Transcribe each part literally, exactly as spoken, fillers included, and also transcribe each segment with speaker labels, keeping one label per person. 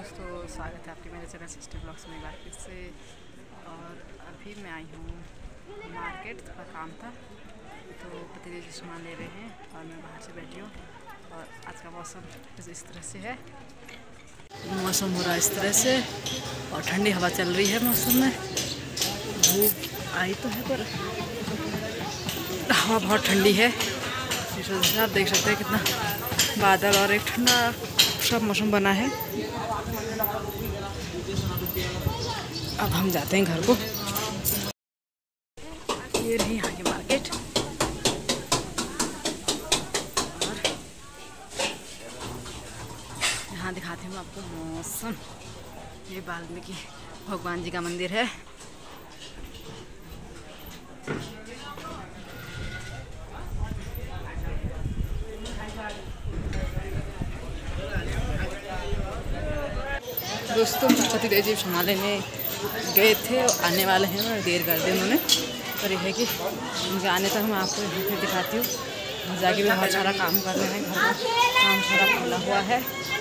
Speaker 1: दोस्तों, स्वागत है आपके मेरे चैनल सिस्टर ब्लॉग्स में बार फिर से। और अभी मैं आई हूँ मार्केट, थोड़ा काम था तो पति जी सामान ले रहे हैं और मैं बाहर से बैठी हूँ। और आज का मौसम कुछ इस तरह से है, मौसम हो रहा है इस तरह से और ठंडी हवा चल रही है। मौसम में धूप आई तो है पर हवा बहुत ठंडी है। आप देख सकते हैं कितना बादल और एक ठंडा सब मौसम बना है। अब हम जाते हैं घर को। ये रही यहाँ की मार्केट और यहाँ दिखाती हूँ आपको मौसम। ये वाल्मीकि भगवान जी का मंदिर है। दोस्तों, पति जी सामान लेने गए थे और आने वाले हैं और देर कर दी उन्होंने। पर यह है कि उनके आने तक मैं आपको यहाँ पे दिखाती हूँ। जाके भी बहुत सारा काम करना है, घर का काम सारा खुला हुआ है,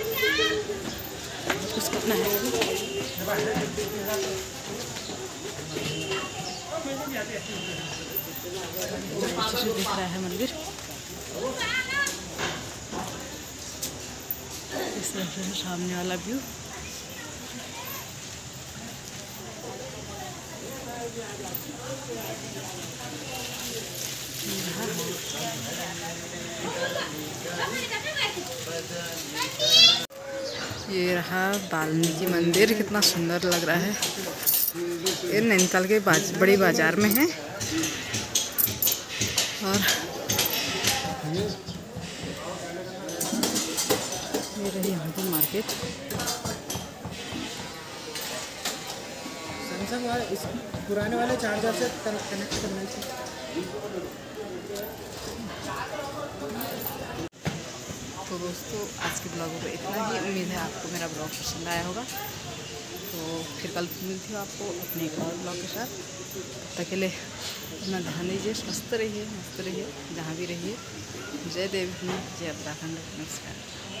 Speaker 1: कुछ करना है। अच्छे से दिख रहा है मंदिर, इस तरह से सामने वाला व्यू। ये रहा वाल्मीकि मंदिर, कितना सुंदर लग रहा है। ये नैनीताल के बाज, बड़ी बाजार में है। और ये रही यहाँ की मार्केट।
Speaker 2: इस पुराने वाले चार्जर से कनेक्ट करना चाहिए।
Speaker 1: तो दोस्तों, आज के ब्लॉग में इतना ही। उम्मीद है आपको मेरा ब्लॉग पसंद आया होगा। तो फिर कल मिलती हूँ आपको अपने एक और ब्लॉग के साथ। तब तक के लिए अपना ध्यान दीजिए, स्वस्थ रहिए, मस्त रहिए, जहाँ भी रहिए। जय देवी, जय उत्तराखंड, नमस्कार।